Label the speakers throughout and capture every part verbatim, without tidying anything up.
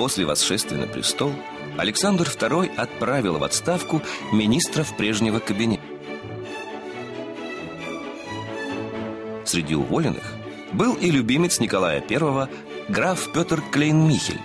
Speaker 1: После восшествия на престол Александр второй отправил в отставку министров прежнего кабинета. Среди уволенных был и любимец Николая Первого граф Петр Клейн-Михель.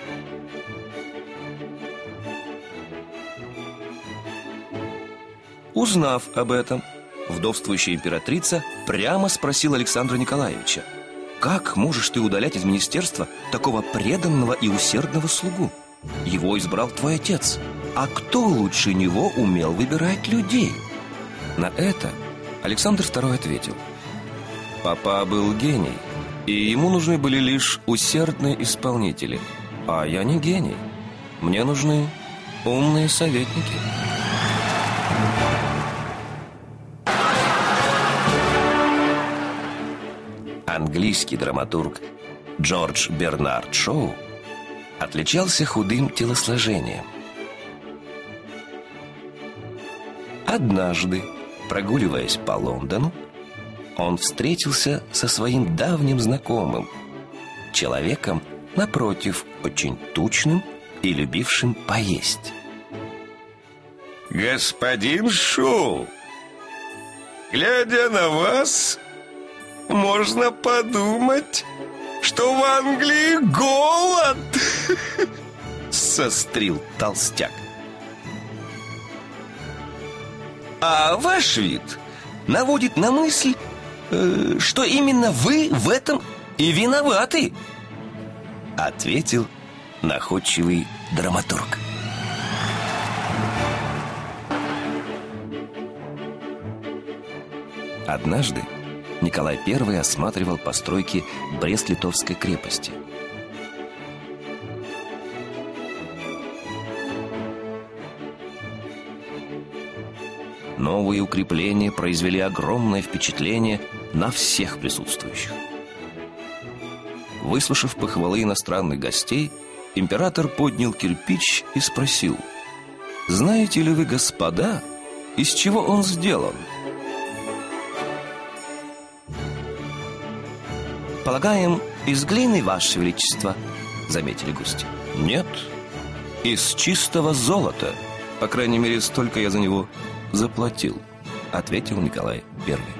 Speaker 1: Узнав об этом, вдовствующая императрица прямо спросила Александра Николаевича: «Как можешь ты удалять из министерства такого преданного и усердного слугу? Его избрал твой отец. А кто лучше него умел выбирать людей?» На это Александр второй ответил: «Папа был гений, и ему нужны были лишь усердные исполнители. А я не гений. Мне нужны умные советники». Английский драматург Джордж Бернард Шоу отличался худым телосложением. Однажды, прогуливаясь по Лондону, он встретился со своим давним знакомым, человеком, напротив, очень тучным и любившим поесть.
Speaker 2: «Господин Шоу, глядя на вас, можно подумать, что в Англии голод!»
Speaker 1: Сострил толстяк. «А ваш вид наводит на мысль, э, что именно вы в этом и виноваты», ответил находчивый драматург. Однажды Николай Первый осматривал постройки Брест-Литовской крепости. Новые укрепления произвели огромное впечатление на всех присутствующих. Выслушав похвалы иностранных гостей, император поднял кирпич и спросил: «Знаете ли вы, господа, из чего он сделан?» «Полагаем, из глины, ваше величество», — заметили гости. «Нет, из чистого золота. По крайней мере, столько я за него заплатил», — ответил Николай Первый.